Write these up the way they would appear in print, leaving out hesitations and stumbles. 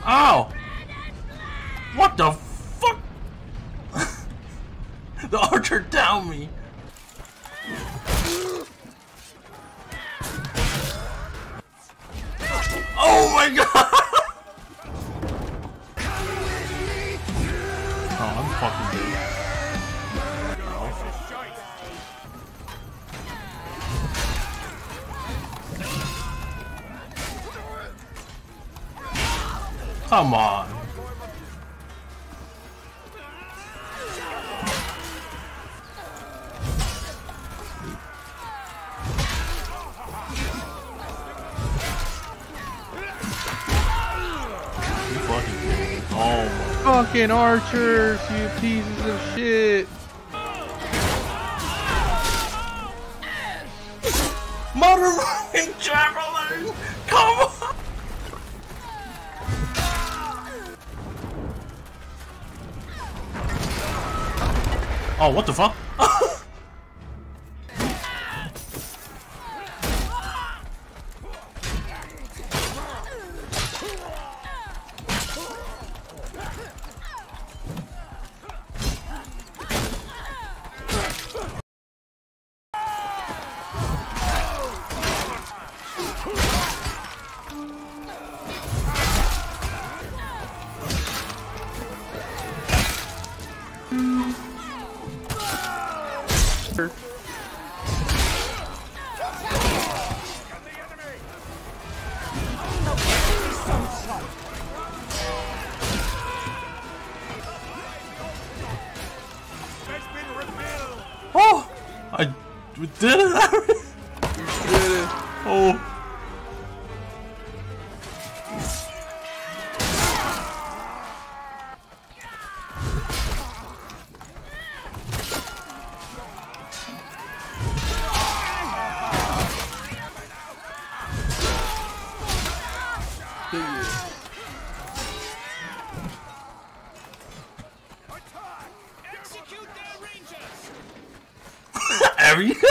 Ow! What the fuck? The archer downed me. Oh my god! Oh, I'm fucking dead. Come on. Oh, fucking archers, you pieces of shit. Motoring traveler! Come on! Oh, what the fuck? Oh! I did it! You did it! Oh! Every Okay.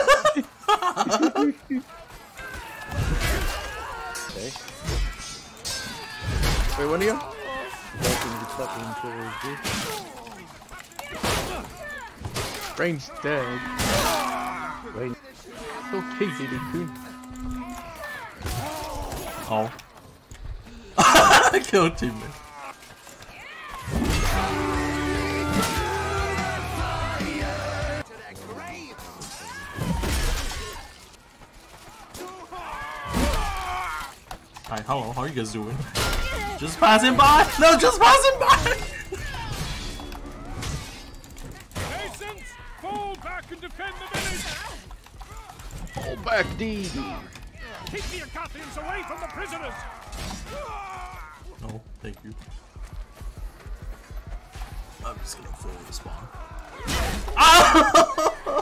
Wait, one of you? Brain's dead. Wait. Okay, Diddy Queen. Oh. I killed a teammate. Hi, hello, how are you guys doing? Just passing by? No, just passing by! Masons, fall back and defend the village! Fall back, D. Keep the Acathians away from the prisoners! No, thank you. I'm just gonna fully respawn. Ah!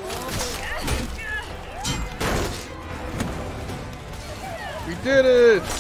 We did it!